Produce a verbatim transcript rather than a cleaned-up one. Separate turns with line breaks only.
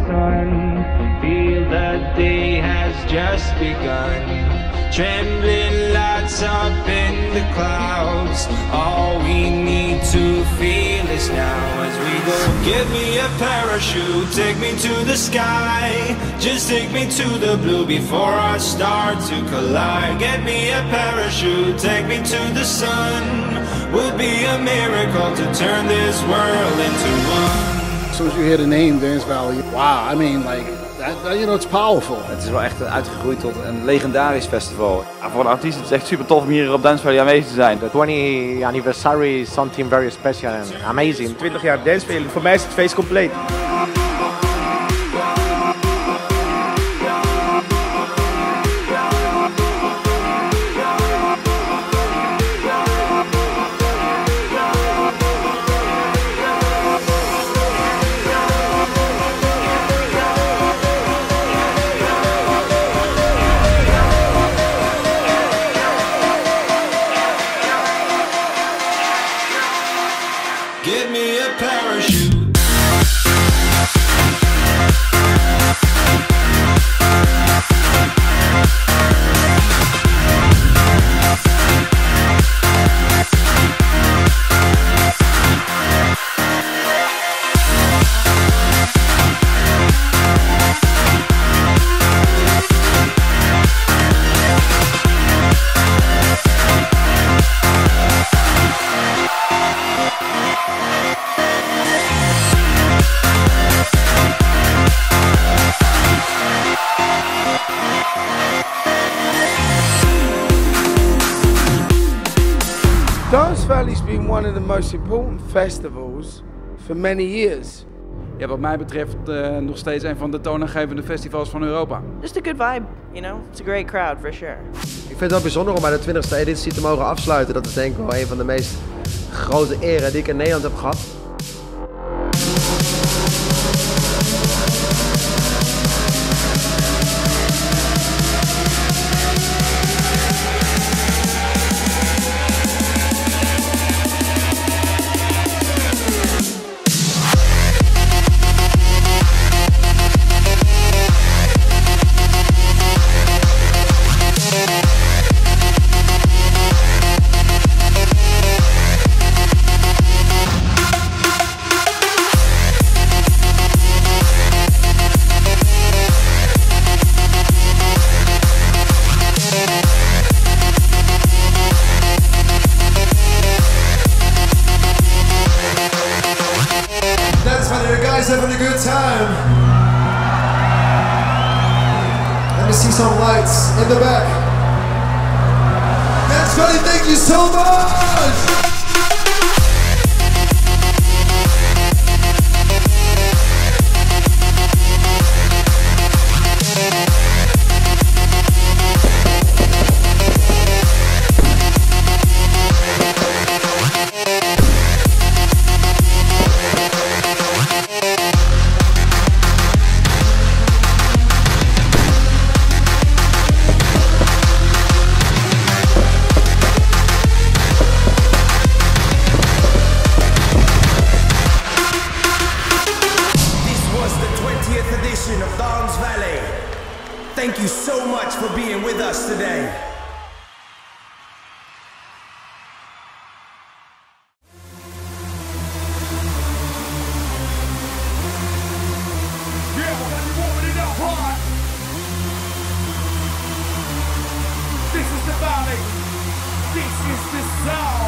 sun. Feel the day has just begun. Trembling lights up in the clouds. All we need to feel is now as we go. Give me a parachute, take me to the sky. Just take me to the blue before I start to collide. Get me a parachute, take me to the sun. Would be a miracle to turn this world into one.
As soon as you hear the name Dance Valley, wow, I mean, like, that, you know, it's powerful.
Het is wel echt uitgegroeid tot een legendarisch festival. Ja, voor een artiest is het echt super tof om hier op Dance Valley aanwezig te zijn.
The twentieth anniversary is something very special and amazing.
twintig jaar Dance Valley, voor mij is het feest compleet.
Give me a parachute.
Dance Valley's been one of the most important festivals for many years.
Ja, wat mij betreft uh, nog steeds een van de toonaangevende festivals van Europa.
Just a good vibe, you know? It's a great crowd, for sure.
Ik vind het wel bijzonder om bij de twintigste editie te mogen afsluiten. Dat is denk ik wel een van de meest grote eren die ik in Nederland heb gehad.
Having a good time. Let me see some lights in the back. Dance Valley, thank you so much!
Of Dance Valley. Thank you so much for being with us today.
Yeah, when you warming it up hard. This is the valley. This is the sound.